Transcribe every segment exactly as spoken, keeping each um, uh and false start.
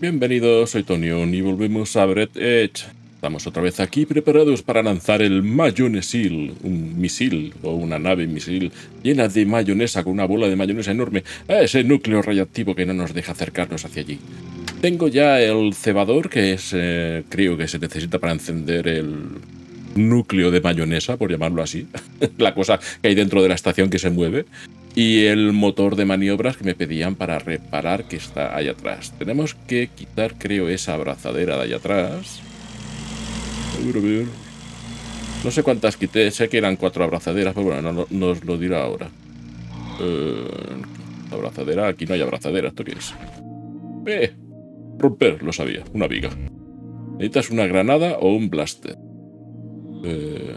Bienvenidos, soy Tonion y volvemos a Bread Edge. Estamos otra vez aquí preparados para lanzar el Mayonesil, un misil o una nave misil llena de mayonesa con una bola de mayonesa enorme a ese núcleo radiactivo que no nos deja acercarnos hacia allí. Tengo ya el cebador, que es, eh, creo que se necesita para encender el núcleo de mayonesa, por llamarlo así, la cosa que hay dentro de la estación que se mueve, y el motor de maniobras que me pedían para reparar, que está ahí atrás. Tenemos que quitar, creo, esa abrazadera de ahí atrás. A ver, a ver. No sé cuántas quité, sé que eran cuatro abrazaderas, pero bueno, no, no, nos lo dirá ahora. Eh, abrazadera, aquí no hay abrazadera, ¿esto qué es? Eh, romper, lo sabía, una viga. ¿Necesitas una granada o un blaster? Eh,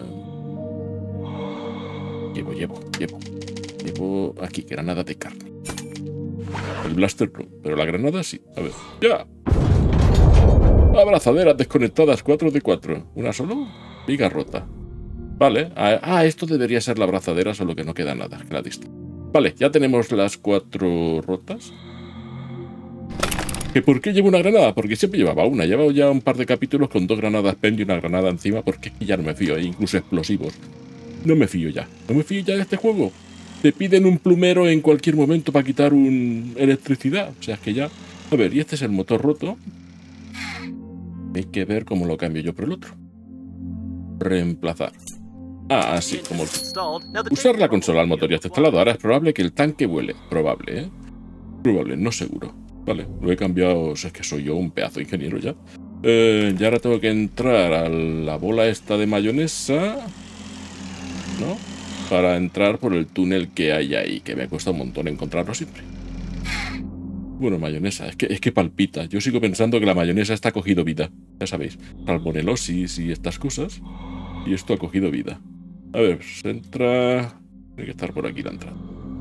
llevo, llevo, llevo. Llevo aquí, granada de carne. El blaster no, pero la granada sí. A ver, ¡ya! Abrazaderas desconectadas, cuatro de cuatro. ¿Una solo? Viga rota. Vale. Ah, esto debería ser la abrazadera, solo que no queda nada, que la dista. Vale, ya tenemos las cuatro rotas. ¿Que por qué llevo una granada? Porque siempre llevaba una. Llevo ya un par de capítulos con dos granadas pen y una granada encima, porque es que ya no me fío, incluso explosivos. No me fío ya. No me fío ya de este juego. Te piden un plumero en cualquier momento para quitar un electricidad. O sea, es que ya... A ver, y este es el motor roto. Hay que ver cómo lo cambio yo por el otro. Reemplazar. Ah, así, como... Usar la consola al motor ya está instalado. Ahora es probable que el tanque vuele. Probable, ¿eh? Probable, no seguro. Vale, lo he cambiado... O sea, es que soy yo un pedazo de ingeniero ya. Eh, y ahora tengo que entrar a la bola esta de mayonesa... ¿No? Para entrar por el túnel que hay ahí, que me cuesta un montón encontrarlo siempre. Bueno, mayonesa, es que, es que palpita. Yo sigo pensando que la mayonesa está cogido vida. Ya sabéis, salmonelosis y estas cosas. Y esto ha cogido vida. A ver, se entra... Tiene que estar por aquí la entrada.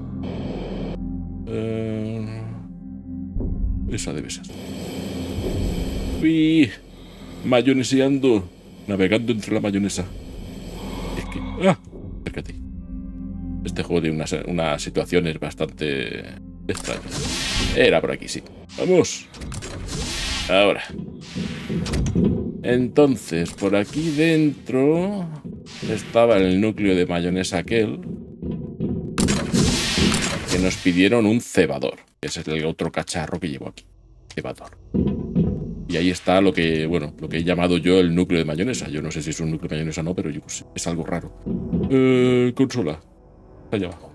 Eh... Esa debe ser. Uy, mayoneseando. Navegando entre la mayonesa. Es que... ¡Ah! Acércate. Este juego tiene unas, unas situaciones bastante extrañas. Era por aquí, sí. ¡Vamos! Ahora. Entonces, por aquí dentro estaba el núcleo de mayonesa aquel. Que nos pidieron un cebador. Que es el otro cacharro que llevo aquí. Cebador. Y ahí está lo que, bueno, lo que he llamado yo el núcleo de mayonesa. Yo no sé si es un núcleo de mayonesa o no, pero yo pues, es algo raro. Eh, consola. Allá abajo.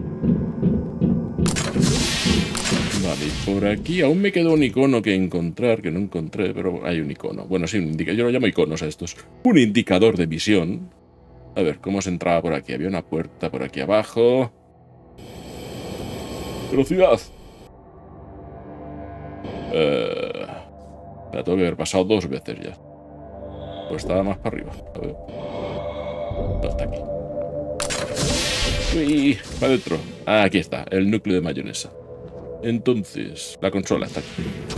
Vale, y por aquí aún me quedó un icono que encontrar, que no encontré, pero hay un icono. Bueno, sí, un indicador. Yo lo llamo iconos a estos. Un indicador de visión. A ver, ¿cómo se entraba por aquí? Había una puerta por aquí abajo. ¡Velocidad! Eh... La tengo que haber pasado dos veces ya. Pues estaba más para arriba. A ver. No, está aquí. Uy, para adentro. Ah, aquí está, el núcleo de mayonesa. Entonces, la consola está aquí.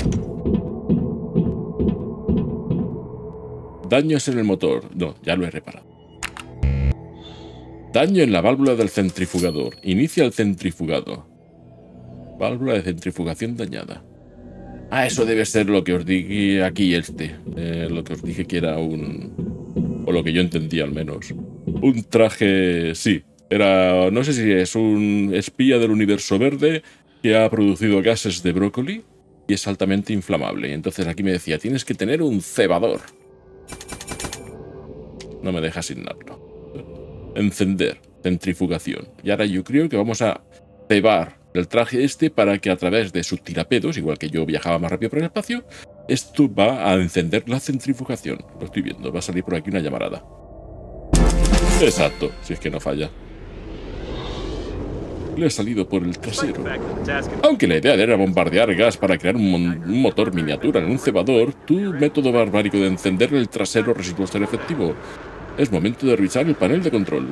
Daños en el motor. No, ya lo he reparado. Daño en la válvula del centrifugador. Inicia el centrifugado. Válvula de centrifugación dañada. Ah, eso debe ser lo que os dije aquí este. Eh, lo que os dije que era un... O lo que yo entendía al menos. Un traje... Sí. Era... No sé si es un espía del universo verde que ha producido gases de brócoli y es altamente inflamable. Y entonces aquí me decía, tienes que tener un cebador. No me deja asignarlo. Encender. Centrifugación. Y ahora yo creo que vamos a cebar el traje este para que a través de sus tirapedos, igual que yo viajaba más rápido por el espacio, esto va a encender la centrifugación. Lo estoy viendo, va a salir por aquí una llamarada. Exacto, si es que no falla. Le ha salido por el trasero. Aunque la idea era bombardear gas para crear un, un motor miniatura en un cebador, tu método barbárico de encender el trasero resultó ser efectivo. Es momento de revisar el panel de control.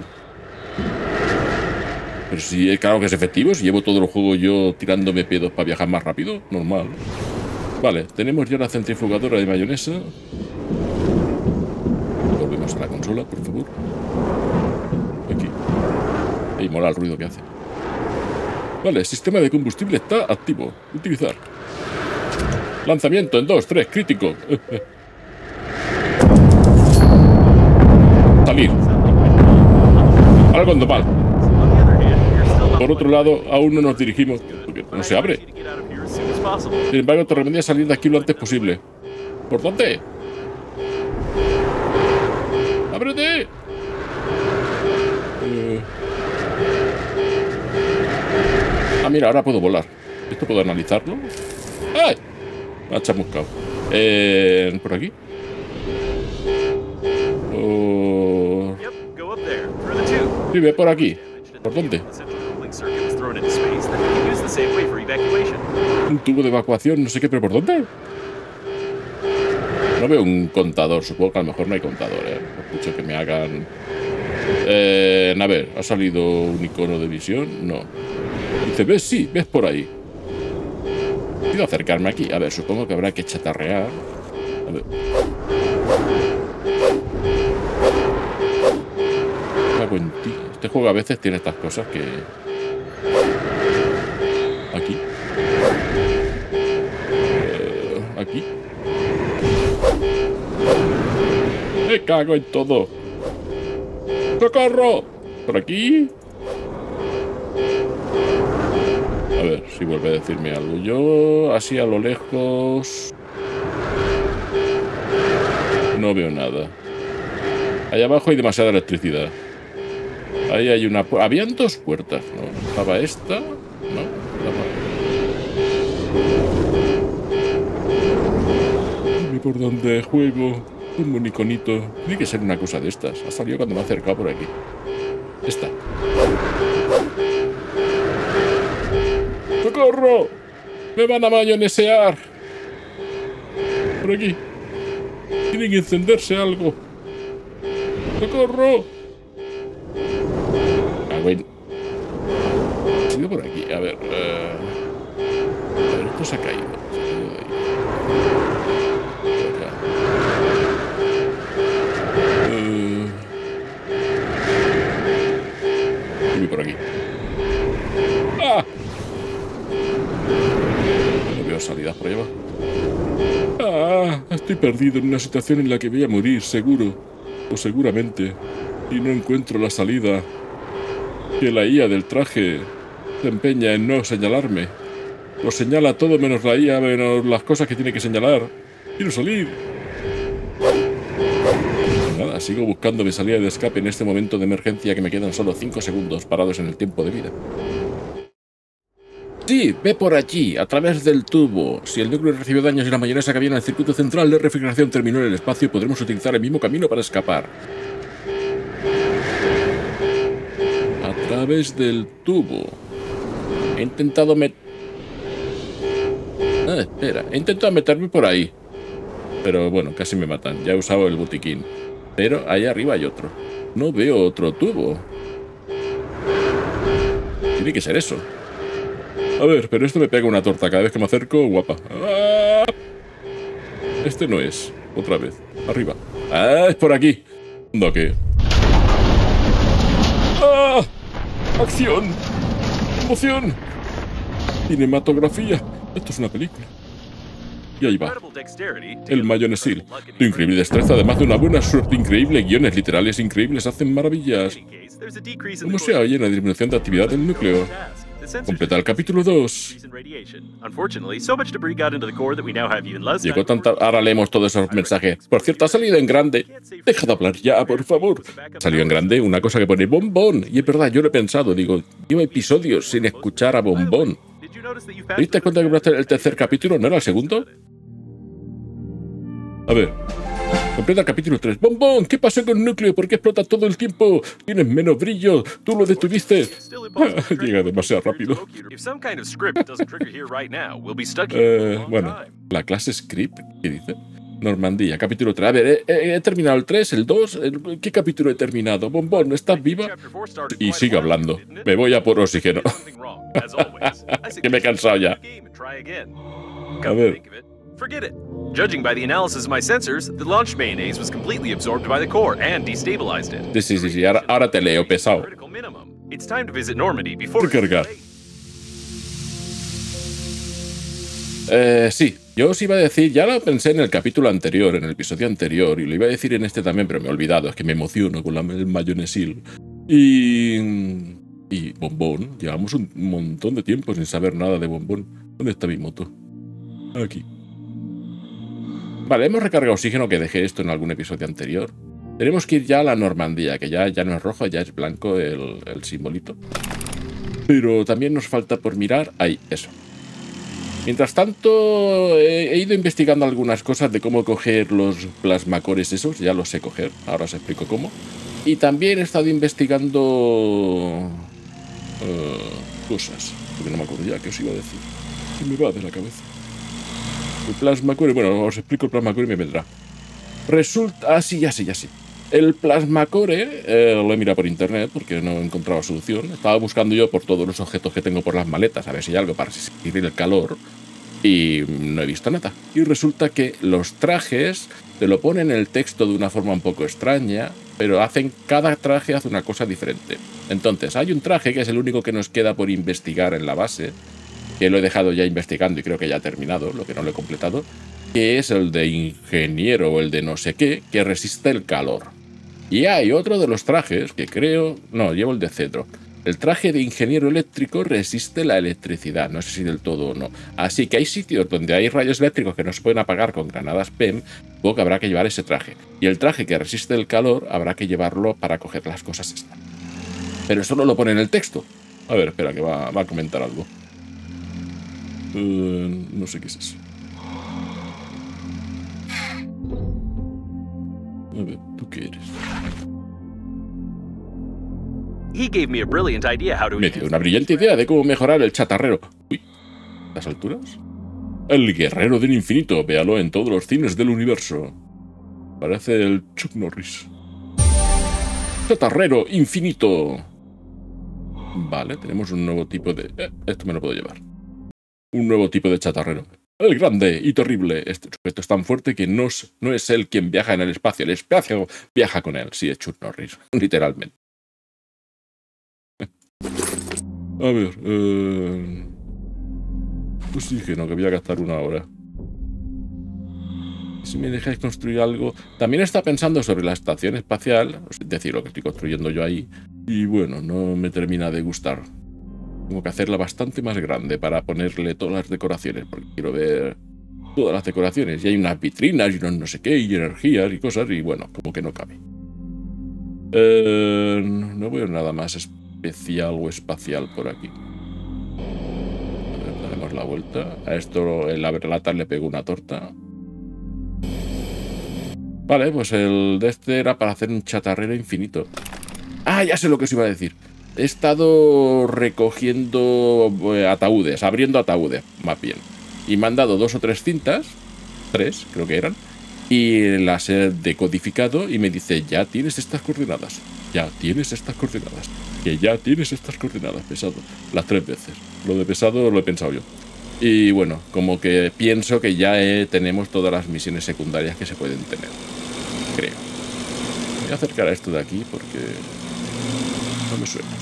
Pero si, claro que es efectivo, si llevo todo el juego yo tirándome pedos para viajar más rápido, normal. Vale, tenemos ya la centrifugadora de mayonesa. Volvemos a la consola, por favor. Aquí. Y mola el ruido que hace. Vale, el sistema de combustible está activo. Utilizar. Lanzamiento en dos, tres, crítico. Salir. Algo ando mal. Por otro lado, aún no nos dirigimos, porque no se abre. Sin embargo, te recomendaría salir de aquí lo antes posible. ¿Por dónde? ¡Ábrete! Eh... Ah, mira, ahora puedo volar. ¿Esto puedo analizarlo? ¡Ay! Me ha chamuscado. Eh, ¿Por aquí? Oh... Sí, ve por aquí. ¿Por dónde? Un tubo de evacuación, no sé qué, pero ¿por dónde? No veo un contador, supongo que a lo mejor no hay contador, ¿eh? Por mucho que me hagan... Eh, a ver, ¿ha salido un icono de visión? No. Dice, ¿ves? Sí, ves por ahí. Quiero acercarme aquí. A ver, supongo que habrá que chatarrear. A ver. Cago en ti. Este juego a veces tiene estas cosas que... Aquí. Eh, aquí. Me cago en todo. ¡Socorro! ¿Por aquí? A ver si vuelve a decirme algo. Yo, así a lo lejos... No veo nada. Allá abajo hay demasiada electricidad. Ahí hay una... Habían dos puertas, ¿no? Estaba esta... No, Dime por dónde juego. Un iconito. Tiene que ser una cosa de estas. Ha salido cuando me ha acercado por aquí. Esta. ¡Socorro! ¡Me van a mayonesear! Por aquí. Tiene que encenderse algo. ¡Socorro! Ah, bueno. Sigo por aquí. A ver. Uh... A ver, esto se ha caído. Se ha caído de ahí. Por acá. Uh... Y por aquí. ¡Ah! No veo salidas por allá abajo. ¡Ah! Estoy perdido en una situación en la que voy a morir, seguro. O seguramente. Y no encuentro la salida. Que la I A del traje se empeña en no señalarme. Lo señala todo menos la I A, menos las cosas que tiene que señalar. Quiero salir. Nada, sigo buscando mi salida de escape en este momento de emergencia que me quedan solo cinco segundos parados en el tiempo de vida. Sí, ve por allí, a través del tubo. Si el núcleo recibió daños y la mayonesa que había en el circuito central de refrigeración terminó en el espacio, podremos utilizar el mismo camino para escapar. A través del tubo. He intentado meter... Ah, espera. He intentado meterme por ahí. Pero bueno, casi me matan. Ya he usado el botiquín. Pero ahí arriba hay otro. No veo otro tubo. Tiene que ser eso. A ver, pero esto me pega una torta cada vez que me acerco, guapa. ¡Ah! Este no es. Otra vez. Arriba. ¡Ah! Es por aquí. ¿Dónde qué? ¡Ah! ¡Acción! ¡Emoción! ¡Cinematografía! Esto es una película. Y ahí va. El mayonesil. Tu increíble destreza, además de una buena suerte increíble, guiones literales increíbles, hacen maravillas. ¿Cómo se oye en la disminución de actividad del núcleo? Completa el capítulo dos. Llegó tanta... Ahora leemos todos esos mensajes. Por cierto, ha salido en grande. Deja de hablar ya, por favor. Salió en grande una cosa que pone bombón. Y es verdad, yo lo he pensado. Digo, llevo episodios sin escuchar a bombón. ¿Te diste cuenta que el tercer capítulo no era el segundo? A ver. Completa el capítulo tres. ¡Bombón! ¿Qué pasó con el núcleo? ¿Por qué explota todo el tiempo? Tienes menos brillo. Tú lo detuviste. Llega demasiado rápido. eh, bueno, la clase script, ¿qué dice? Normandía, capítulo tres. A ver, he, he, he terminado el tres, el dos. El, ¿Qué capítulo he terminado? Bombón, ¿estás viva? Y sigue hablando. Me voy a por oxígeno. Que me he cansado ya. A ver. Forget it. Judging by the analysis of my sensors, the launch mayonnaise was completely absorbed by the core and destabilized it. Sí, sí, sí, sí. Ahora, ahora te leo, pesado. It's time to visit Normandy before Recargar. Eh, sí, yo os iba a decir, ya lo pensé en el capítulo anterior, en el episodio anterior, y lo iba a decir en este también, pero me he olvidado, es que me emociono con la, el mayonesil. Y... Y Bombón, llevamos un montón de tiempo sin saber nada de Bombón. ¿Dónde está mi moto? Aquí. Vale, hemos recargado oxígeno, que dejé esto en algún episodio anterior. Tenemos que ir ya a la Normandía, que ya, ya no es rojo, ya es blanco el, el simbolito. Pero también nos falta por mirar... Ahí, eso. Mientras tanto, he, he ido investigando algunas cosas de cómo coger los plasmacores esos. Ya los sé coger, ahora os explico cómo. Y también he estado investigando... Uh, cosas. Porque no me acuerdo ya qué os iba a decir. Se me va de la cabeza. El plasmacore... Bueno, os explico el plasmacore y me vendrá. Resulta... Ah, sí, ya sé, ya sé. El plasmacore, eh, lo he mirado por internet porque no he encontrado solución. Estaba buscando yo por todos los objetos que tengo por las maletas, a ver si hay algo para resistir el calor. Y no he visto nada. Y resulta que los trajes te lo ponen en el texto de una forma un poco extraña, pero hacen, cada traje hace una cosa diferente. Entonces, hay un traje que es el único que nos queda por investigar en la base, que lo he dejado ya investigando y creo que ya ha terminado, lo que no lo he completado, que es el de ingeniero o el de no sé qué, que resiste el calor. Y hay otro de los trajes que creo... No, llevo el de cedro. El traje de ingeniero eléctrico resiste la electricidad, no sé si del todo o no. Así que hay sitios donde hay rayos eléctricos que no se pueden apagar con granadas P E M, supongo que habrá que llevar ese traje. Y el traje que resiste el calor habrá que llevarlo para coger las cosas estas. Pero eso no lo pone en el texto. A ver, espera, que va, va a comentar algo. Uh, no sé qué es eso. A ver, ¿tú qué eres? He gave me a brilliant idea how to Me dio una brillante idea de cómo mejorar el chatarrero. Uy, ¿las alturas? El guerrero del infinito, véalo en todos los cines del universo. Parece el Chuck Norris. Chatarrero infinito. Vale, tenemos un nuevo tipo de... Eh, esto me lo puedo llevar. Un nuevo tipo de chatarrero. El grande y terrible. Este sujeto es tan fuerte que no es, no es él quien viaja en el espacio. El espacio viaja con él. Sí, es Chuck Norris, literalmente. A ver, eh... oxígeno, que voy a gastar una hora. Si me dejáis construir algo... También está pensando sobre la estación espacial, es decir, lo que estoy construyendo yo ahí, y bueno, no me termina de gustar. Tengo que hacerla bastante más grande para ponerle todas las decoraciones, porque quiero ver todas las decoraciones. Y hay unas vitrinas y unos no sé qué, y energías y cosas, y bueno, como que no cabe. Eh, no veo nada más especial o espacial por aquí. A ver, daremos la vuelta. A esto el abrelatas le pegó una torta. Vale, pues el de este era para hacer un chatarrero infinito. Ah, ya sé lo que os iba a decir. He estado recogiendo eh, ataúdes, abriendo ataúdes, más bien. Y me han dado dos o tres cintas, tres creo que eran, y las he decodificado y me dice, ya tienes estas coordenadas, ya tienes estas coordenadas, que ya tienes estas coordenadas, pesado, las tres veces. Lo de pesado lo he pensado yo. Y bueno, como que pienso que ya eh, tenemos todas las misiones secundarias que se pueden tener, creo. Voy a acercar a esto de aquí porque... no me suena.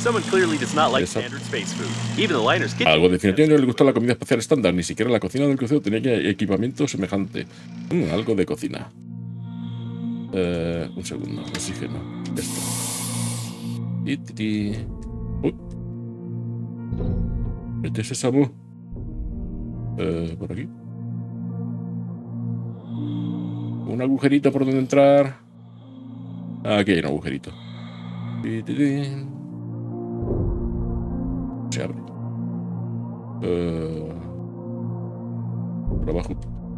Algo definitivamente no le gustó la comida espacial estándar. Ni siquiera la cocina del crucero tenía equipamiento semejante. Mm, algo de cocina. Eh, un segundo. Oxígeno. Esto. Y, y, y. Uy. Este es Samu. Eh, por aquí. Un agujerito por donde entrar. Aquí hay un agujerito. Se abre. Uh, por abajo.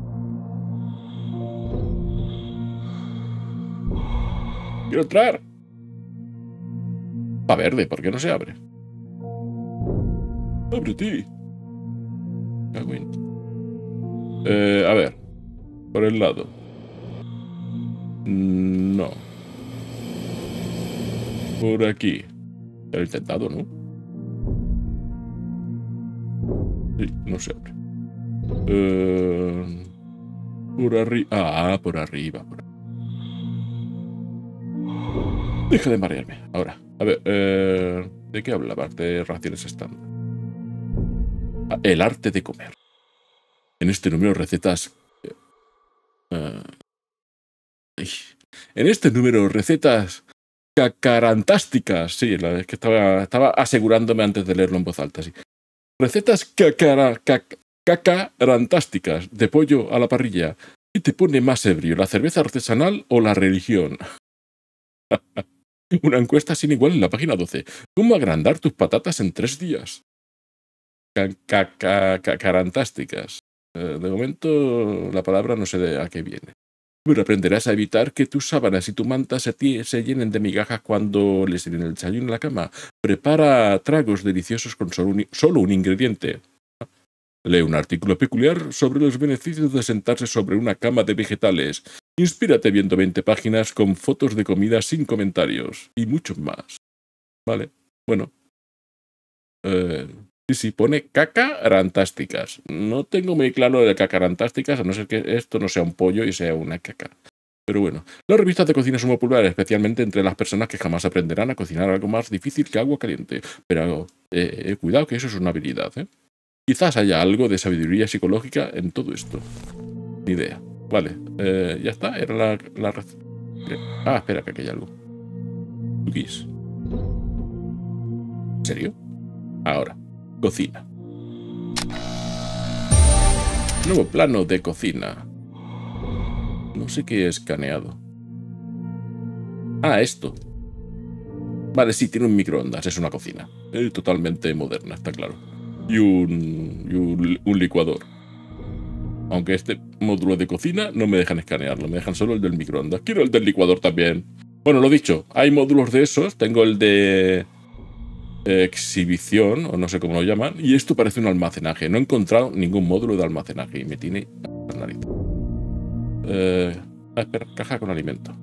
¡Quiero entrar! Va verde, ¿por qué no se abre? ¡Ábrete! Eh, a ver. Por el lado. No. Por aquí. Lo he intentado, ¿no? Sí, no se abre. Uh, por arriba. Ah, por arriba. Por... Deja de marearme. Ahora. A ver. Uh, ¿De qué hablabas? De raciones estándar. Ah, el arte de comer. En este número recetas... Uh, en este número recetas cacarantásticas. Sí, la vez que estaba, estaba asegurándome antes de leerlo en voz alta. Sí. Recetas cacara, cac, cacarantásticas de pollo a la parrilla. ¿Qué te pone más ebrio, la cerveza artesanal o la religión? Una encuesta sin igual en la página doce. ¿Cómo agrandar tus patatas en tres días? Cacarantásticas. De momento la palabra no sé de a qué viene. Pero aprenderás a evitar que tus sábanas y tu manta se, se llenen de migajas cuando les den el desayuno en la cama. Prepara tragos deliciosos con solo un, solo un ingrediente. Lee un artículo peculiar sobre los beneficios de sentarse sobre una cama de vegetales. Inspírate viendo veinte páginas con fotos de comida sin comentarios. Y mucho más. Vale, bueno. Eh, sí, sí, pone cacarantásticas. No tengo muy claro de cacarantásticas, a no ser que esto no sea un pollo y sea una caca. Pero bueno, las revistas de cocina son populares, especialmente entre las personas que jamás aprenderán a cocinar algo más difícil que agua caliente. Pero eh, cuidado que eso es una habilidad, ¿eh? Quizás haya algo de sabiduría psicológica en todo esto. Ni idea. Vale, eh, ya está, era la, la receta. Ah, espera, que aquí hay algo. Cookies. ¿En serio? Ahora, cocina. Nuevo plano de cocina. No sé qué he escaneado. Ah, esto. Vale, sí, tiene un microondas, es una cocina. Eh, totalmente moderna, está claro. Y un, y un, un licuador. Aunque este módulo de cocina no me dejan escanearlo, me dejan solo el del microondas. Quiero el del licuador también. Bueno, lo dicho, hay módulos de esos. Tengo el de eh, exhibición, o no sé cómo lo llaman. Y esto parece un almacenaje. No he encontrado ningún módulo de almacenaje y me tiene la nariz. Eh, ah, espera, caja con alimento.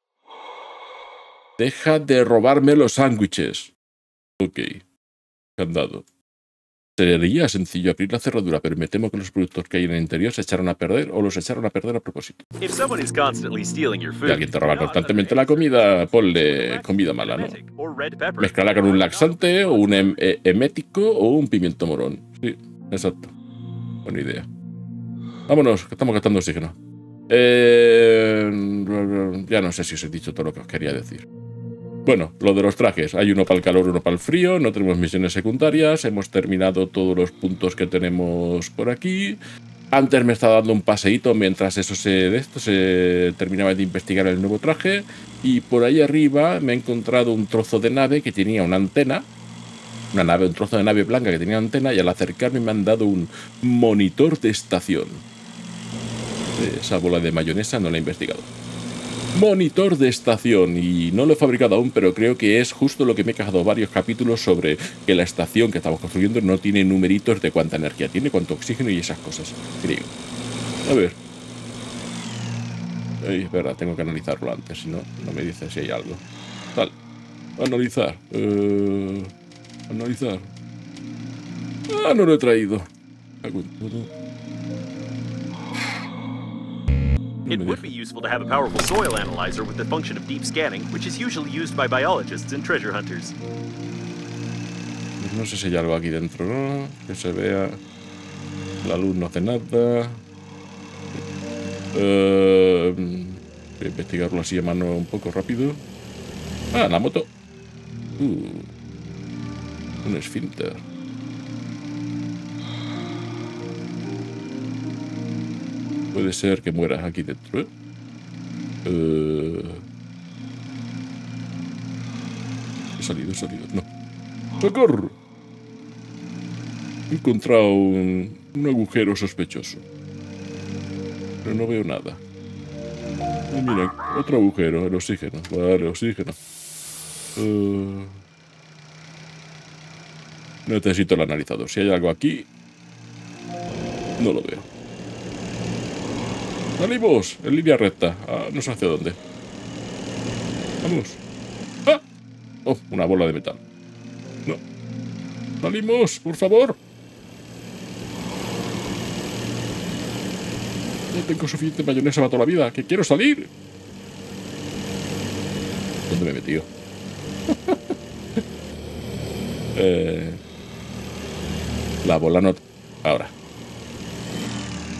Deja de robarme los sándwiches. Ok. Candado. Sería sencillo abrir la cerradura, pero me temo que los productos que hay en el interior se echaron a perder o los echaron a perder a propósito. Si alguien te roba constantemente la comida, ponle comida mala, ¿no? Mezclala con un laxante, o un em eh, emético o un pimiento morón. Sí, exacto. Buena idea. Vámonos, que estamos gastando oxígeno. Eh, ya no sé si os he dicho todo lo que os quería decir. Bueno, lo de los trajes. Hay uno para el calor, uno para el frío. No tenemos misiones secundarias. Hemos terminado todos los puntos que tenemos por aquí. Antes me estaba dando un paseíto mientras eso se, de esto, se terminaba de investigar el nuevo traje. Y por ahí arriba me he encontrado un trozo de nave que tenía una antena. Una nave, un trozo de nave blanca que tenía antena. Y al acercarme me han dado un monitor de estación. Esa bola de mayonesa no la he investigado. Monitor de estación, y no lo he fabricado aún, pero creo que es justo lo que me he quejado varios capítulos sobre que la estación que estamos construyendo no tiene numeritos de cuánta energía tiene, cuánto oxígeno y esas cosas, creo. A ver. Ay, es verdad, tengo que analizarlo antes, si no, no me dice si hay algo. Tal. Analizar. Uh, analizar. Ah, no lo he traído. It would be useful to have a powerful soil analyzer with the function of deep scanning, which is usually used by biologists and treasure hunters. No sé si hay algo aquí dentro, ¿no? Que se vea. La luz no hace nada. Uh, voy a investigarlo así a mano un poco rápido. Ah, la moto. Uh, un esfínter. Puede ser que mueras aquí dentro, ¿eh? Uh... He salido, he salido. No. ¡Socorro! He encontrado un, un agujero sospechoso. Pero no veo nada. Y mira, otro agujero, el oxígeno. Vale, oxígeno. Uh... Necesito el analizador. Si hay algo aquí, no lo veo. ¡Salimos! En línea recta. Ah, no sé hacia dónde. Vamos. ¡Ah! Oh, una bola de metal. No. ¡Salimos! ¡Por favor! Ya tengo suficiente mayonesa para toda la vida. ¡Que quiero salir! ¿Dónde me he metido? eh, la bola no... Ahora.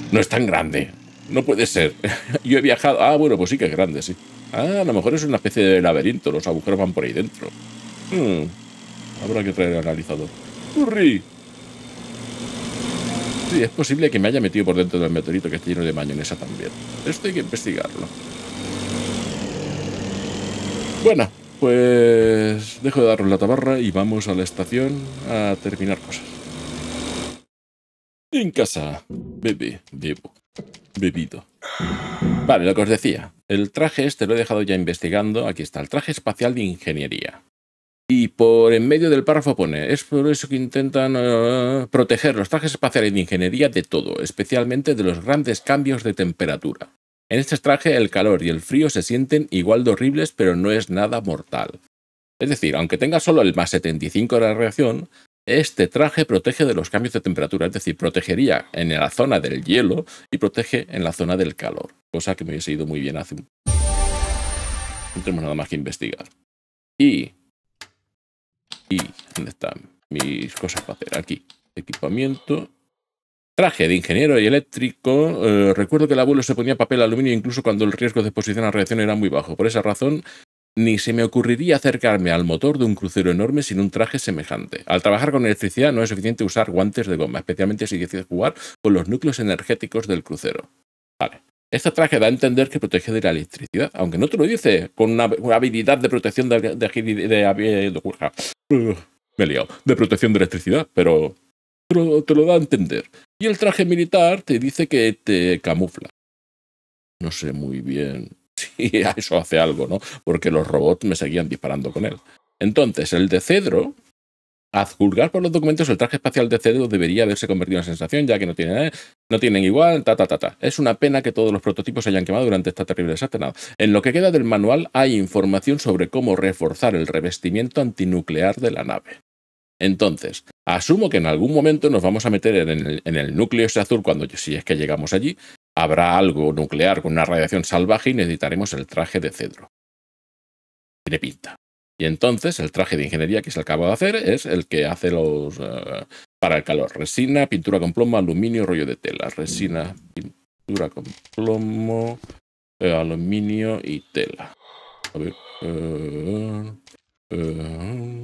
No es tan grande. No puede ser. Yo he viajado... Ah, bueno, pues sí que es grande, sí. Ah, a lo mejor es una especie de laberinto. Los agujeros van por ahí dentro. Hmm. Habrá que traer el analizador. ¡Hurri! Sí, es posible que me haya metido por dentro del meteorito que está lleno de mayonesa también. Esto hay que investigarlo. Bueno, pues dejo de daros la tabarra y vamos a la estación a terminar cosas. En casa. Bebe, bebo. Bebido. Vale, lo que os decía. El traje este lo he dejado ya investigando. Aquí está, el traje espacial de ingeniería. Y por en medio del párrafo pone, es por eso que intentan uh, proteger los trajes espaciales de ingeniería de todo, especialmente de los grandes cambios de temperatura. En este traje el calor y el frío se sienten igual de horribles, pero no es nada mortal. Es decir, aunque tenga solo el más setenta y cinco de la radiación, este traje protege de los cambios de temperatura, es decir, protegería en la zona del hielo y protege en la zona del calor, cosa que me hubiese ido muy bien hace un... No tenemos nada más que investigar. Y... Y, ¿dónde están mis cosas para hacer? Aquí, equipamiento. Traje de ingeniero y eléctrico. Eh, recuerdo que el abuelo se ponía papel aluminio incluso cuando el riesgo de exposición a radiación era muy bajo. Por esa razón, ni se me ocurriría acercarme al motor de un crucero enorme sin un traje semejante. Al trabajar con electricidad no es suficiente usar guantes de goma, especialmente si decides jugar con los núcleos energéticos del crucero. Vale. Este traje da a entender que protege de la electricidad, aunque no te lo dice con una, una habilidad de protección de, de, de, de, de, de uh, me he liado, de protección de electricidad, pero te lo, te lo da a entender. Y el traje militar te dice que te camufla. No sé muy bien si a eso hace algo, ¿no? Porque los robots me seguían disparando con él. Entonces, el de cedro... A juzgar por los documentos, el traje espacial de cedro debería haberse convertido en sensación, ya que no tienen, eh, no tienen igual, ta, ta, ta, ta. Es una pena que todos los prototipos se hayan quemado durante esta terrible desastre. Nada. En lo que queda del manual hay información sobre cómo reforzar el revestimiento antinuclear de la nave. Entonces, asumo que en algún momento nos vamos a meter en el, en el núcleo ese azul, cuando si es que llegamos allí, habrá algo nuclear con una radiación salvaje y necesitaremos el traje de cedro. Tiene pinta. Y entonces el traje de ingeniería que se acaba de hacer es el que hace los... Uh, para el calor. Resina, pintura con plomo, aluminio, rollo de tela. Resina, pintura con plomo, eh, aluminio y tela. A ver. Uh, uh,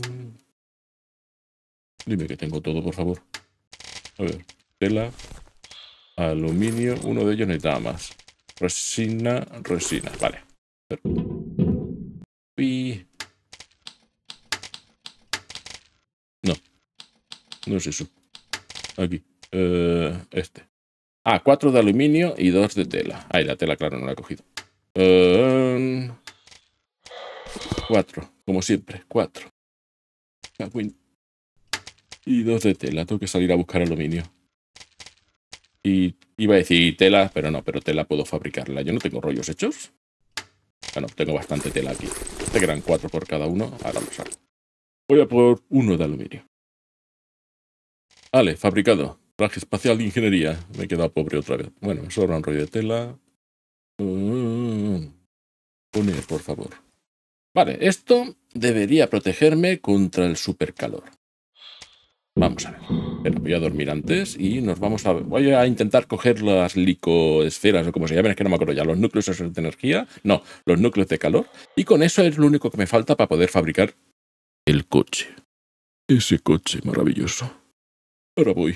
dime que tengo todo, por favor. A ver. Tela, aluminio, uno de ellos necesitaba más. Resina, resina. Vale. Y... No, no es eso. Aquí. Uh, este. Ah, cuatro de aluminio y dos de tela. Ahí la tela, claro, no la he cogido. Uh, cuatro, como siempre, cuatro. Y dos de tela. Tengo que salir a buscar aluminio. Y iba a decir tela, pero no, pero tela puedo fabricarla. Yo no tengo rollos hechos. Bueno, tengo bastante tela aquí. Este que eran cuatro por cada uno. Ahora los hago. Voy a por uno de aluminio. Vale, fabricado. Traje espacial de ingeniería. Me he quedado pobre otra vez. Bueno, me sobra un rollo de tela. Uh, poner, por favor. Vale, esto debería protegerme contra el supercalor. Vamos a ver. Pero voy a dormir antes y nos vamos a... Voy a intentar coger las licoesferas o como se llaman, es que no me acuerdo ya. Los núcleos de energía. No, los núcleos de calor. Y con eso es lo único que me falta para poder fabricar el coche. Ese coche maravilloso. Ahora voy.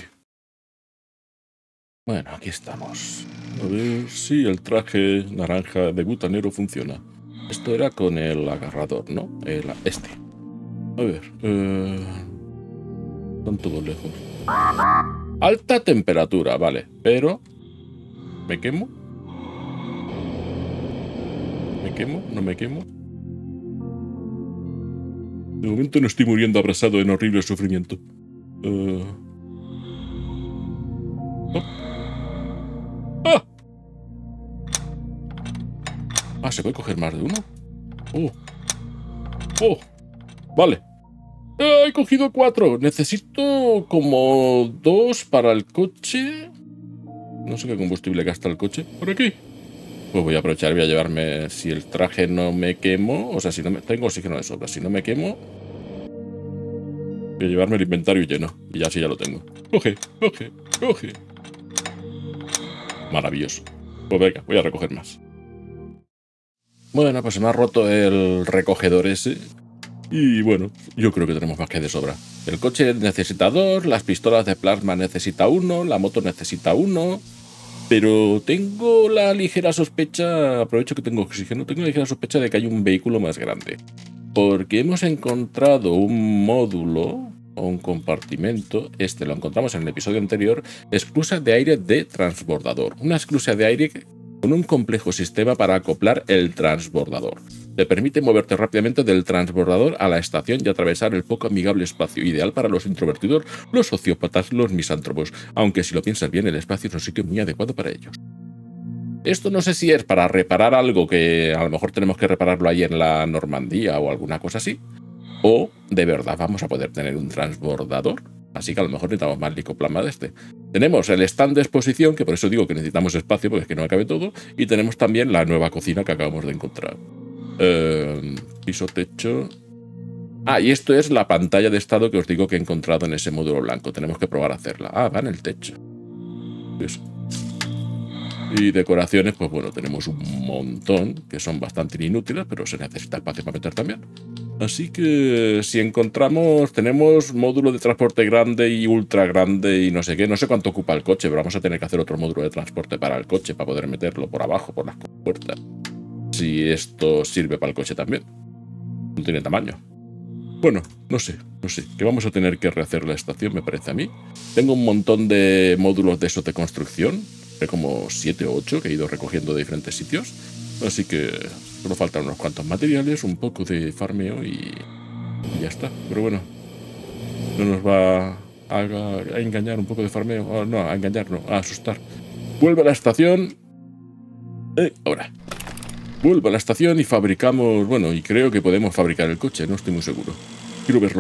Bueno, aquí estamos. A ver si el traje naranja de butanero funciona. Esto era con el agarrador, ¿no? El, este. A ver. Eh, están todos lejos. Alta temperatura, vale. Pero... ¿me quemo? ¿Me quemo? ¿No me quemo? De momento no estoy muriendo abrasado en horrible sufrimiento. Uh... Oh. ¡Ah! Ah, ¿se puede coger más de uno? Oh. Oh. Vale. Eh, he cogido cuatro. Necesito como dos para el coche. No sé qué combustible gasta el coche. Por aquí. Pues voy a aprovechar y voy a llevarme... Si el traje no me quemo... O sea, si no me... Tengo oxígeno de sobra. Si no me quemo... Voy a llevarme el inventario lleno. Y ya sí ya lo tengo. Coge, coge, coge. Maravilloso. Pues venga, voy a recoger más. Bueno, pues se me ha roto el recogedor ese. Y bueno, yo creo que tenemos más que de sobra. El coche necesita dos, las pistolas de plasma necesita uno, la moto necesita uno. Pero tengo la ligera sospecha, aprovecho que tengo oxígeno, tengo la ligera sospecha de que hay un vehículo más grande. Porque hemos encontrado un módulo o un compartimento, este lo encontramos en el episodio anterior, esclusa de aire de transbordador. Una esclusa de aire con un complejo sistema para acoplar el transbordador. Te permite moverte rápidamente del transbordador a la estación y atravesar el poco amigable espacio, ideal para los introvertidos, los sociópatas, los misántropos, aunque si lo piensas bien, el espacio es un sitio muy adecuado para ellos. Esto no sé si es para reparar algo que a lo mejor tenemos que repararlo ahí en la Normandía o alguna cosa así, o de verdad vamos a poder tener un transbordador. Así que a lo mejor necesitamos más licoplasma de este. Tenemos el stand de exposición, que por eso digo que necesitamos espacio, porque es que no cabe todo, y tenemos también la nueva cocina que acabamos de encontrar. Eh, piso, techo... Ah, y esto es la pantalla de estado que os digo que he encontrado en ese módulo blanco. Tenemos que probar a hacerla. Ah, va en el techo. Eso. Y decoraciones, pues bueno, tenemos un montón, que son bastante inútiles, pero se necesita espacio para meter también. Así que si encontramos, tenemos módulo de transporte grande y ultra grande y no sé qué, no sé cuánto ocupa el coche, pero vamos a tener que hacer otro módulo de transporte para el coche, para poder meterlo por abajo, por las puertas. Si esto sirve para el coche también. No tiene tamaño. Bueno, no sé, no sé, que vamos a tener que rehacer la estación, me parece a mí. Tengo un montón de módulos de esos de construcción, de como siete o ocho que he ido recogiendo de diferentes sitios. Así que solo faltan unos cuantos materiales, un poco de farmeo y, y ya está. Pero bueno, no nos va a, a engañar un poco de farmeo. Oh, no, a engañar, no, a asustar. Vuelve a la estación. Eh, ahora. Vuelvo a la estación y fabricamos... Bueno, y creo que podemos fabricar el coche, no estoy muy seguro. Quiero verlo.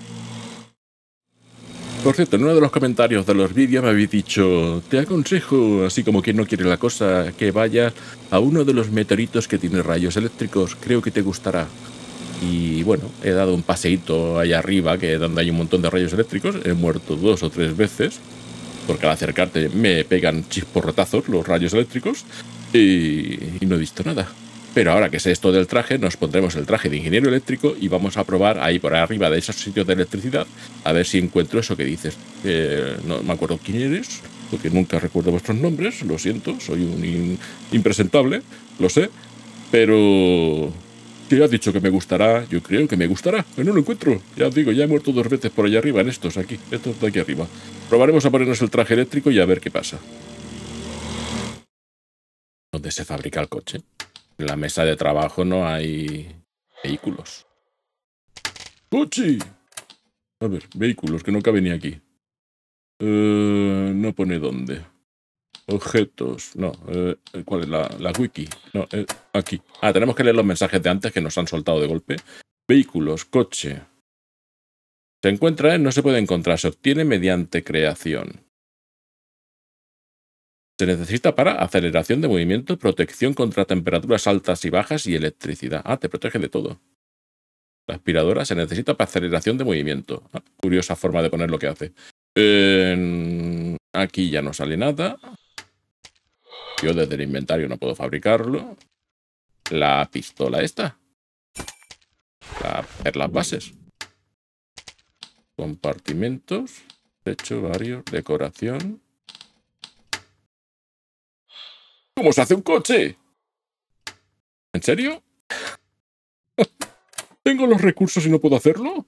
Por cierto, en uno de los comentarios de los vídeos me habéis dicho: te aconsejo, así como quien no quiere la cosa, que vayas a uno de los meteoritos que tiene rayos eléctricos. Creo que te gustará. Y bueno, he dado un paseíto allá arriba, que donde hay un montón de rayos eléctricos. He muerto dos o tres veces, porque al acercarte me pegan chisporrotazos los rayos eléctricos. Y, y no he visto nada. Pero ahora que sé esto del traje, nos pondremos el traje de ingeniero eléctrico y vamos a probar ahí por arriba de esos sitios de electricidad a ver si encuentro eso que dices. Eh, no me acuerdo quién eres, porque nunca recuerdo vuestros nombres, lo siento, soy un in impresentable, lo sé, pero que has dicho que me gustará, yo creo que me gustará, pero no lo encuentro. Ya os digo, ya he muerto dos veces por allá arriba, en estos aquí, estos de aquí arriba. Probaremos a ponernos el traje eléctrico y a ver qué pasa. ¿Dónde se fabrica el coche? En la mesa de trabajo no hay vehículos. ¡Coche! A ver, vehículos, que no cabe ni aquí. Uh, no pone dónde. Objetos, no. Uh, ¿Cuál es la, la wiki? No, eh, aquí. Ah, tenemos que leer los mensajes de antes que nos han soltado de golpe. Vehículos, coche. Se encuentra, ¿eh? No se puede encontrar. Se obtiene mediante creación. Se necesita para aceleración de movimiento, protección contra temperaturas altas y bajas y electricidad. Ah, te protege de todo. La aspiradora se necesita para aceleración de movimiento. Ah, curiosa forma de poner lo que hace. Eh, aquí ya no sale nada. Yo desde el inventario no puedo fabricarlo. La pistola esta. Para hacer las bases. Compartimentos. Techo, varios. Decoración. ¿Cómo se hace un coche? ¿En serio? ¿Tengo los recursos y no puedo hacerlo?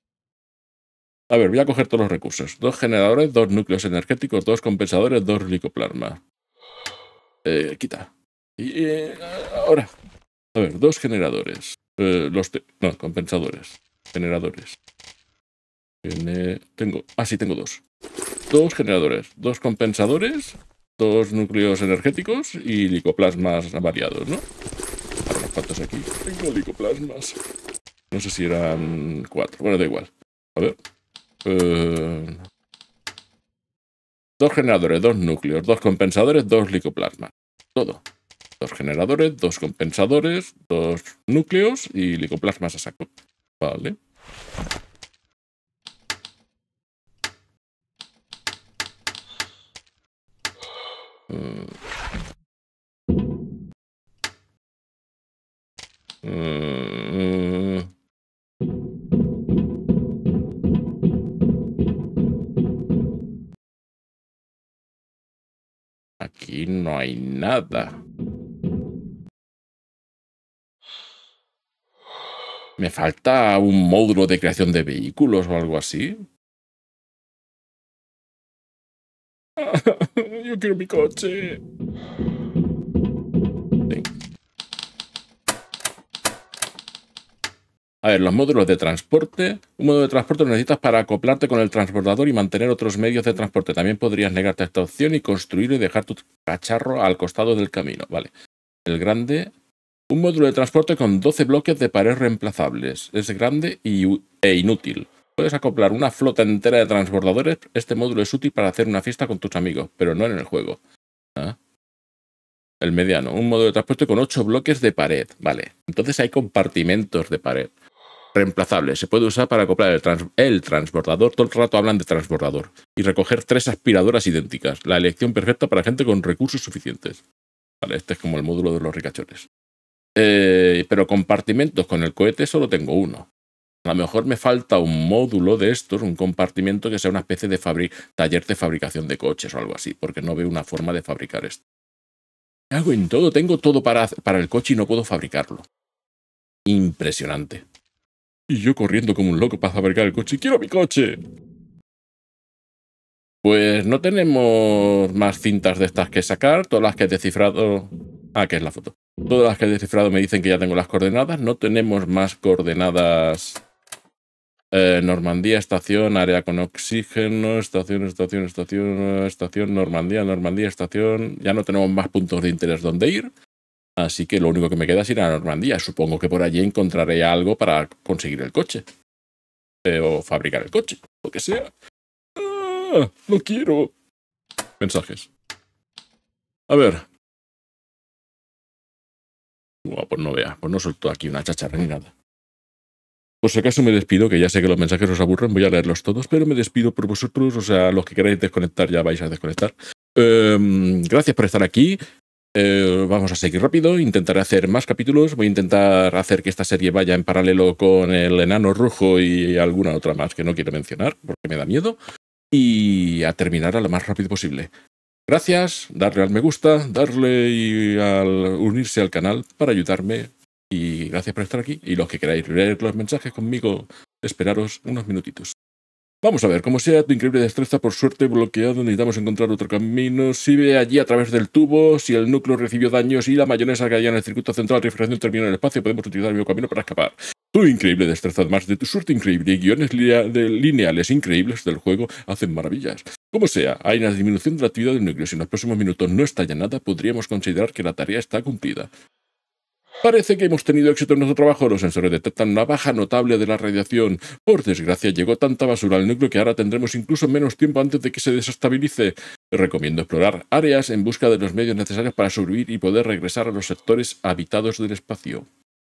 A ver, voy a coger todos los recursos. Dos generadores, dos núcleos energéticos, dos compensadores, dos licoplasma. Eh, quita. Y eh, ahora. A ver, dos generadores. Eh, los no, compensadores. Generadores. Tiene... Tengo... Ah, sí, tengo dos. Dos generadores, dos compensadores, dos núcleos energéticos y licoplasmas variados, ¿no? Ahora unos cuantos aquí. Tengo licoplasmas. No sé si eran cuatro. Bueno, da igual. A ver. Uh, dos generadores, dos núcleos, dos compensadores, dos licoplasmas. Todo. Dos generadores, dos compensadores, dos núcleos y licoplasmas a saco. Vale. Mm. Mm. Aquí no hay nada. ¿Me falta un módulo de creación de vehículos o algo así? Yo quiero mi coche. Sí. A ver, los módulos de transporte. Un módulo de transporte lo necesitas para acoplarte con el transportador y mantener otros medios de transporte. También podrías negarte a esta opción y construir y dejar tu cacharro al costado del camino. Vale. El grande. Un módulo de transporte con doce bloques de pared reemplazables. Es grande y, e inútil. Puedes acoplar una flota entera de transportadores. Este módulo es útil para hacer una fiesta con tus amigos, pero no en el juego. ¿Ah? El mediano. Un módulo de transporte con ocho bloques de pared. Vale. Entonces hay compartimentos de pared reemplazables. Se puede usar para acoplar el, trans el transportador. Todo el rato hablan de transportador. Y recoger tres aspiradoras idénticas. La elección perfecta para gente con recursos suficientes. Vale, este es como el módulo de los ricachones. Eh, pero compartimentos con el cohete solo tengo uno. A lo mejor me falta un módulo de estos, un compartimento que sea una especie de taller de fabricación de coches o algo así, porque no veo una forma de fabricar esto. ¿Qué hago en todo? Tengo todo para, para el coche y no puedo fabricarlo. Impresionante. Y yo corriendo como un loco para fabricar el coche. ¡Quiero mi coche! Pues no tenemos más cintas de estas que sacar. Todas las que he descifrado... Ah, que es la foto. Todas las que he descifrado me dicen que ya tengo las coordenadas. No tenemos más coordenadas... Eh, Normandía, estación, área con oxígeno, estación, estación, estación, estación, Normandía, Normandía, estación... Ya no tenemos más puntos de interés donde ir. Así que lo único que me queda es ir a Normandía. Supongo que por allí encontraré algo para conseguir el coche. Eh, o fabricar el coche, lo que sea. ¡Ah! ¡No quiero! Mensajes. A ver. Buah, pues no vea, pues no suelto aquí una chacharra ni nada. Por si acaso me despido, que ya sé que los mensajes os aburren, voy a leerlos todos, pero me despido por vosotros, o sea, los que queráis desconectar ya vais a desconectar. Eh, gracias por estar aquí. Eh, vamos a seguir rápido, intentaré hacer más capítulos, voy a intentar hacer que esta serie vaya en paralelo con el Enano Rojo y alguna otra más que no quiero mencionar, porque me da miedo, y a terminar lo más rápido posible. Gracias, darle al me gusta, darle y al unirse al canal para ayudarme, y gracias por estar aquí, y los que queráis leer los mensajes conmigo, esperaros unos minutitos. Vamos a ver, como sea tu increíble destreza, por suerte bloqueado, necesitamos encontrar otro camino. Si ve allí a través del tubo, si el núcleo recibió daños y la mayonesa que hay en el circuito central de refrigeración terminó en el espacio, podemos utilizar el mismo camino para escapar. Tu increíble destreza, además de tu suerte increíble y guiones lineales increíbles del juego, hacen maravillas. Como sea, hay una disminución de la actividad del núcleo. Si en los próximos minutos no estalla nada, podríamos considerar que la tarea está cumplida. Parece que hemos tenido éxito en nuestro trabajo. Los sensores detectan una baja notable de la radiación. Por desgracia, llegó tanta basura al núcleo que ahora tendremos incluso menos tiempo antes de que se desestabilice. Recomiendo explorar áreas en busca de los medios necesarios para sobrevivir y poder regresar a los sectores habitados del espacio.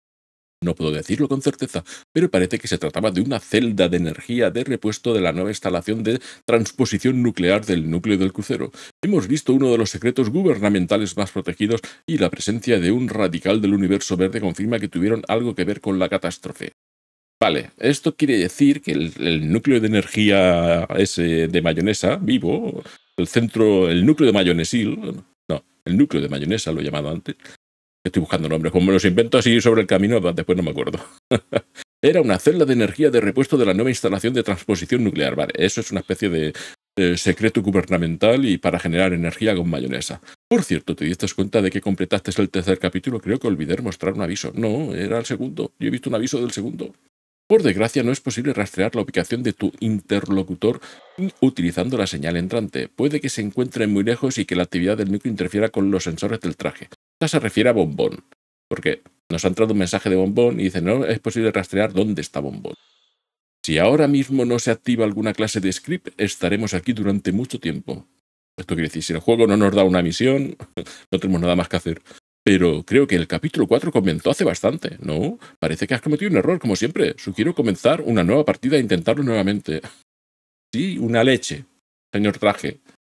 No puedo decirlo con certeza, pero parece que se trataba de una celda de energía de repuesto de la nueva instalación de transposición nuclear del núcleo del crucero. Hemos visto uno de los secretos gubernamentales más protegidos y la presencia de un radical del universo verde confirma que tuvieron algo que ver con la catástrofe. Vale, esto quiere decir que el, el núcleo de energía ese de mayonesa vivo, el centro, el núcleo de mayonesil, no, el núcleo de mayonesa lo he llamado antes. Estoy buscando nombres, como me los invento así sobre el camino, después no me acuerdo. Era una celda de energía de repuesto de la nueva instalación de transposición nuclear. Vale, eso es una especie de eh, secreto gubernamental y para generar energía con mayonesa. Por cierto, ¿te diste cuenta de que completaste el tercer capítulo? Creo que olvidé mostrar un aviso. No, era el segundo. Yo he visto un aviso del segundo. Por desgracia, no es posible rastrear la ubicación de tu interlocutor utilizando la señal entrante. Puede que se encuentre muy lejos y que la actividad del núcleo interfiera con los sensores del traje. Esta se refiere a Bombón, porque nos ha entrado un mensaje de Bombón y dice no es posible rastrear dónde está Bombón. Si ahora mismo no se activa alguna clase de script, estaremos aquí durante mucho tiempo. Esto quiere decir, si el juego no nos da una misión, no tenemos nada más que hacer. Pero creo que el capítulo cuatro comenzó hace bastante, ¿no? Parece que has cometido un error, como siempre. Sugiero comenzar una nueva partida e intentarlo nuevamente. Sí, una leche, señor Traje.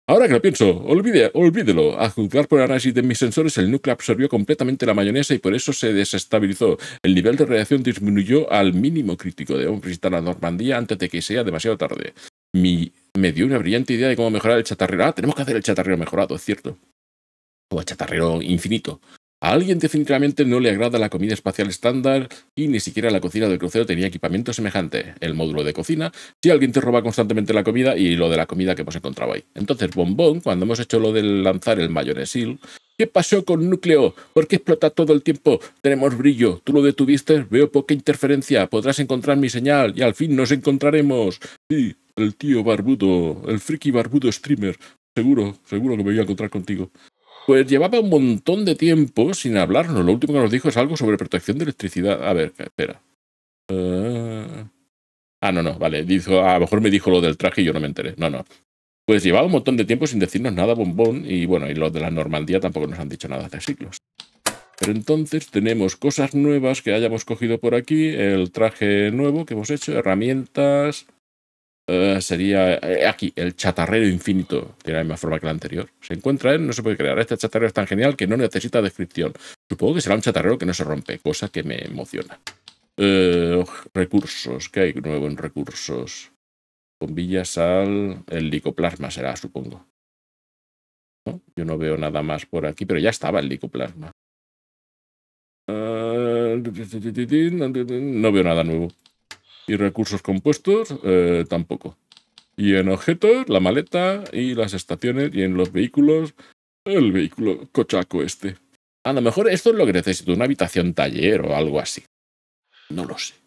Ahora que lo pienso, olvide, olvídelo. A juzgar por el análisis de mis sensores, el núcleo absorbió completamente la mayonesa y por eso se desestabilizó. El nivel de radiación disminuyó al mínimo crítico. Debemos visitar la Normandía antes de que sea demasiado tarde. Mi, me dio una brillante idea de cómo mejorar el chatarrero. Ah, tenemos que hacer el chatarrero mejorado, es cierto. O el chatarrero infinito. A alguien definitivamente no le agrada la comida espacial estándar y ni siquiera la cocina del crucero tenía equipamiento semejante. El módulo de cocina, si alguien te roba constantemente la comida y lo de la comida que hemos encontrado ahí. Entonces, Bombón, cuando hemos hecho lo de lanzar el mayonesil, ¿qué pasó con núcleo? ¿Por qué explota todo el tiempo? Tenemos brillo. ¿Tú lo detuviste? Veo poca interferencia. Podrás encontrar mi señal y al fin nos encontraremos. Sí, el tío barbudo, el friki barbudo streamer. Seguro, seguro que me voy a encontrar contigo. Pues llevaba un montón de tiempo sin hablarnos. Lo último que nos dijo es algo sobre protección de electricidad. A ver, espera. Uh... Ah, no, no, vale. Dijo, a lo mejor me dijo lo del traje y yo no me enteré. No, no. Pues llevaba un montón de tiempo sin decirnos nada, Bombón. Y bueno, y los de la Normandía tampoco nos han dicho nada hace siglos. Pero entonces tenemos cosas nuevas que hayamos cogido por aquí. El traje nuevo que hemos hecho, herramientas... Uh, sería eh, aquí, el chatarrero infinito, de la misma forma que el anterior. Se encuentra él, no se puede crear. Este chatarrero es tan genial que no necesita descripción. Supongo que será un chatarrero que no se rompe, cosa que me emociona. Uh, recursos, ¿qué hay nuevo en recursos? Bombilla, sal, el licoplasma será, supongo. ¿No? Yo no veo nada más por aquí, pero ya estaba el licoplasma. Uh, no veo nada nuevo. Y recursos compuestos, eh, tampoco. Y en objetos, la maleta y las estaciones. Y en los vehículos, el vehículo cochaco este. A lo mejor esto es lo que necesito, una habitación taller o algo así. No lo sé.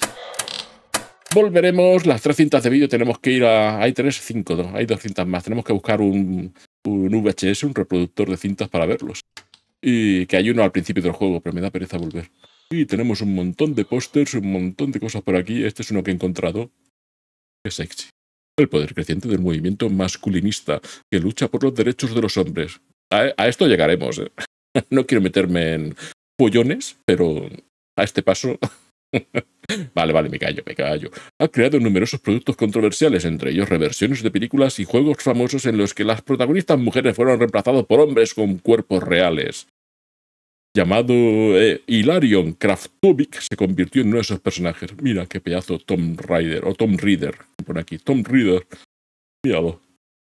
Volveremos. Las tres cintas de vídeo tenemos que ir a... Hay tres, cinco, ¿no? Hay dos cintas más. Tenemos que buscar un, un V H S, un reproductor de cintas para verlos. Y que hay uno al principio del juego, pero me da pereza volver. Y tenemos un montón de pósters, un montón de cosas por aquí. Este es uno que he encontrado. Qué sexy. El poder creciente del movimiento masculinista que lucha por los derechos de los hombres. A, a esto llegaremos. ¿eh? No quiero meterme en pollones, pero a este paso... Vale, vale, me callo, me callo. Ha creado numerosos productos controversiales, entre ellos reversiones de películas y juegos famosos en los que las protagonistas mujeres fueron reemplazados por hombres con cuerpos reales. Llamado eh, Hilarion Kraftovic, se convirtió en uno de esos personajes. Mira qué pedazo Tom Rider, o Tom Reader, pone aquí, Tom Reader. Míralo.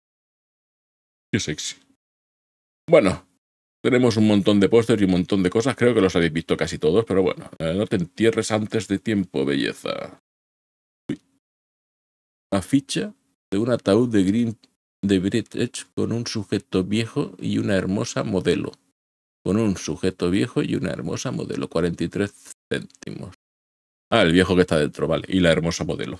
Qué sexy. Bueno, tenemos un montón de pósters y un montón de cosas, creo que los habéis visto casi todos, pero bueno, eh, no te entierres antes de tiempo, belleza. Uy. Aficha de un ataúd de Green de British con un sujeto viejo y una hermosa modelo. Con un sujeto viejo y una hermosa modelo. cuarenta y tres céntimos. Ah, el viejo que está dentro, vale. Y la hermosa modelo.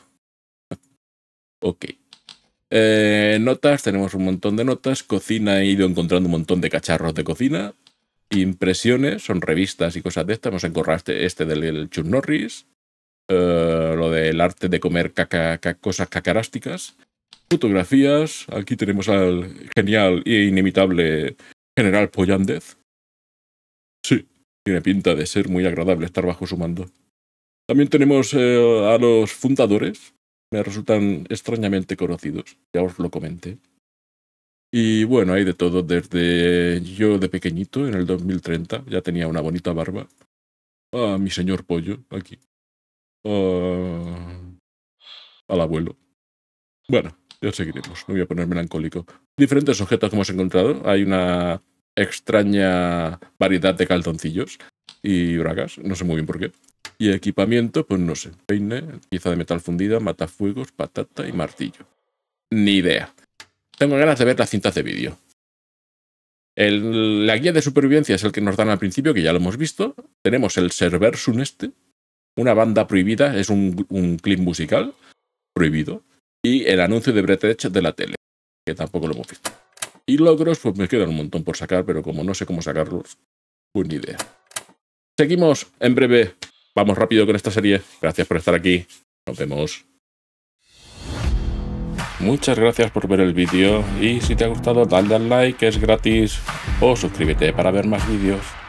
Ok. Eh, notas, tenemos un montón de notas. Cocina, he ido encontrando un montón de cacharros de cocina. Impresiones, son revistas y cosas de estas. Hemos encontrado este, este del Chuck Norris. Eh, lo del arte de comer caca, caca, cosas cacarásticas. Fotografías. Aquí tenemos al genial e inimitable General Pollández. Sí, tiene pinta de ser muy agradable estar bajo su mando. También tenemos eh, a los fundadores. Me resultan extrañamente conocidos. Ya os lo comenté. Y bueno, hay de todo. Desde yo de pequeñito, en el dos mil treinta, ya tenía una bonita barba. A mi señor pollo, aquí. A... al abuelo. Bueno, ya seguiremos. No voy a poner melancólico. Diferentes objetos que hemos encontrado. Hay una... extraña variedad de calzoncillos y bragas, no sé muy bien por qué. Y equipamiento, pues no sé, peine, pieza de metal fundida, matafuegos, patata y martillo. Ni idea. Tengo ganas de ver las cintas de vídeo. El, la guía de supervivencia es el que nos dan al principio, que ya lo hemos visto. Tenemos el Serversun este, una banda prohibida, es un, un clip musical prohibido. Y el anuncio de British de la tele, que tampoco lo hemos visto. Y logros, pues me quedan un montón por sacar, pero como no sé cómo sacarlos, pues ni idea. Seguimos en breve. Vamos rápido con esta serie. Gracias por estar aquí. Nos vemos. Muchas gracias por ver el vídeo y si te ha gustado dale al like, que es gratis, o suscríbete para ver más vídeos.